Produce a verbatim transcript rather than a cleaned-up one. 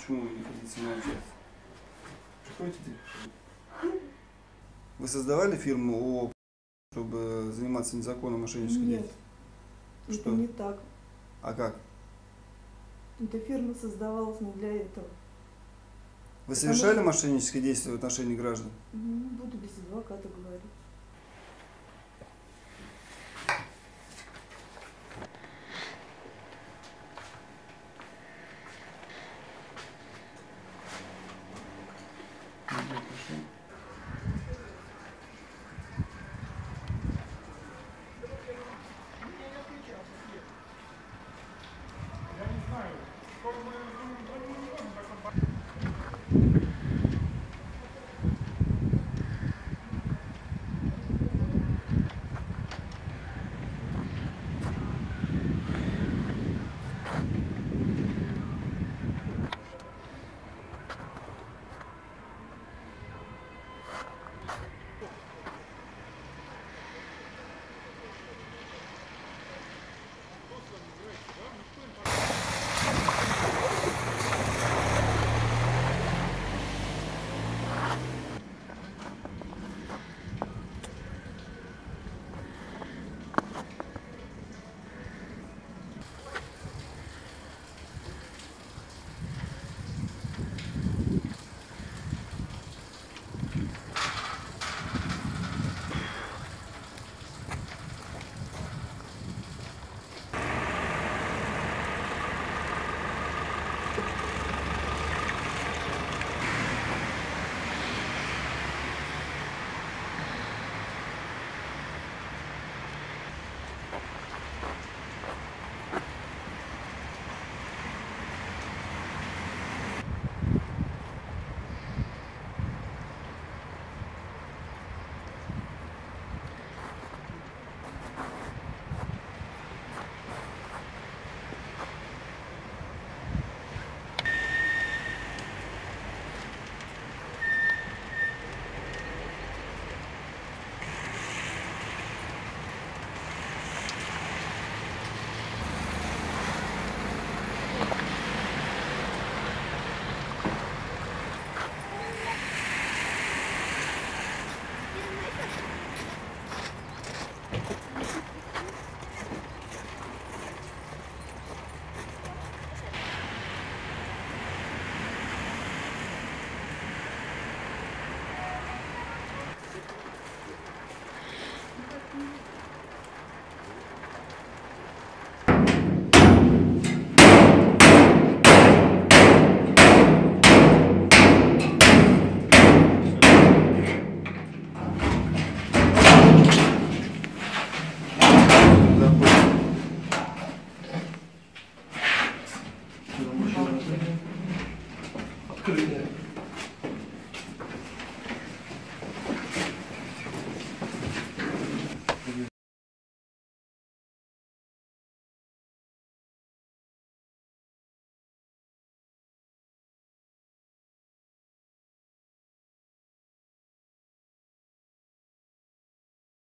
Почему вы не хотите со мной общаться? Приходите дверь. Вы создавали фирму ООО, чтобы заниматься незаконной мошеннической Нет, деятельностью? это не так. А как? Эта фирма создавалась не для этого. Вы совершали мошеннические действия в отношении граждан? Не буду без адвоката говорить.